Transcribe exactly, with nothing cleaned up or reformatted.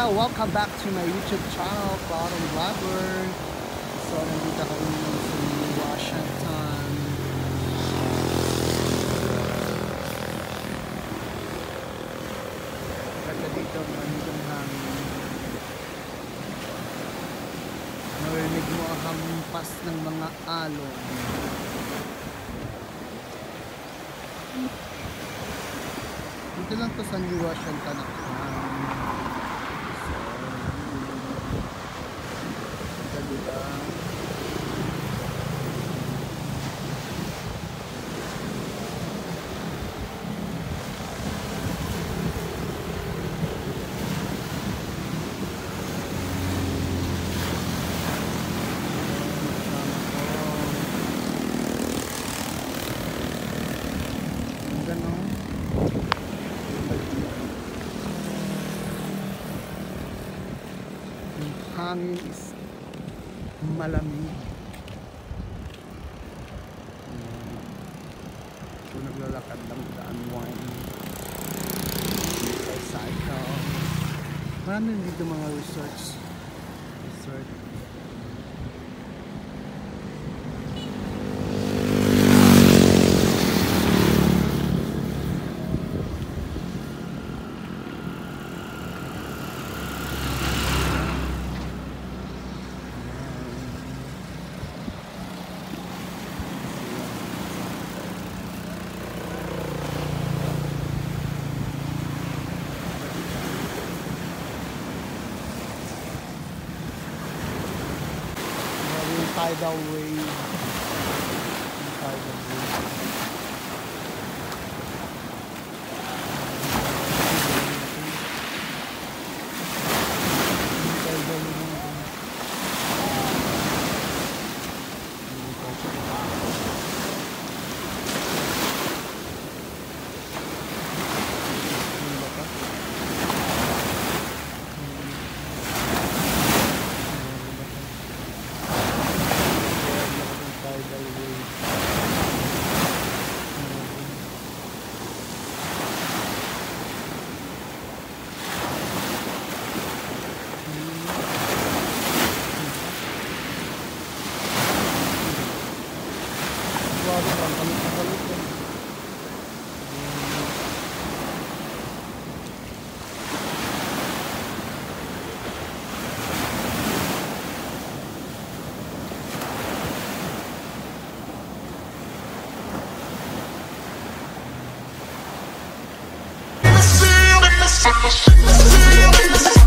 Bandita! Welcome back to my YouTube channel, Cloudon Vlogger. So, nandito kami sa Washington. Kaya dito, manitong hangin. Narinig mo ang hampas ng mga alon. Dito lang to sa New Washington ako. Hangin is malamig. So naglalakad lang sa unwind, cycle. Marami dito mga resorts. Resort. Tidal wave. Tidal wave. Let's